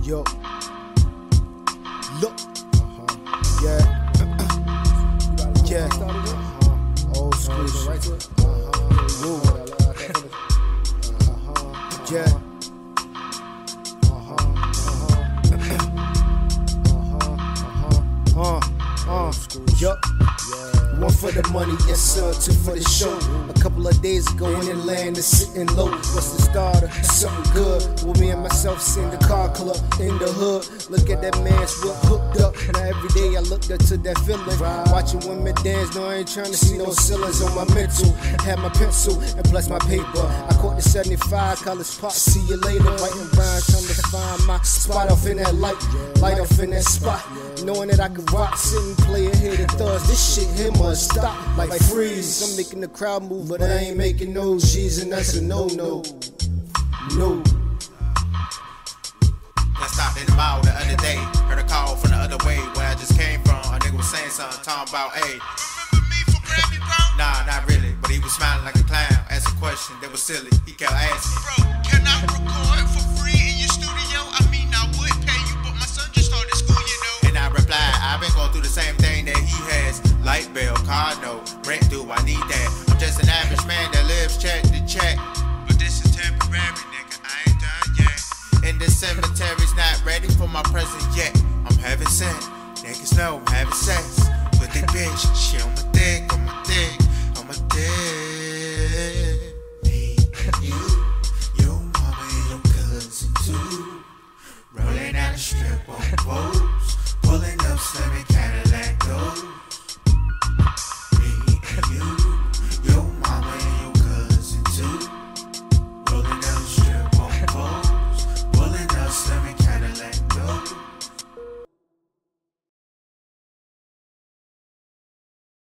Yo, look, yeah, yeah, old school shit, woo, yeah, yup. One for the money, yes sir, two for the show. A couple of days ago in the land is sitting low. What's the starter? Something good. With me and myself sing the car club in the hood. Look at that man's whip hooked up. Now every day I look up to that feeling. Watching women dance, no I ain't trying to see no ceilings on my mental. Had my pencil and plus my paper. I caught the 75 college pop. See you later. Writing rhymes, trying to find my spot off in that light off in that spot. Knowing that I could rock, sit and play a hit and thugs. This shit here must stop like freeze. I'm making the crowd move, but I ain't making no G's, and that's a no-no. No. Got stopped in the mall the other day. Heard a call from the other way where I just came from. A nigga was saying something, talking about, hey, remember me for Grammy, bro? Nah, not really, but he was smiling like a clown. Asked a question that was silly. He kept asking, bro, can I record for free in your studio? I mean, I would pay you, but my son just started school, you know. And I replied, I've been going through the same thing that he has. Light bill,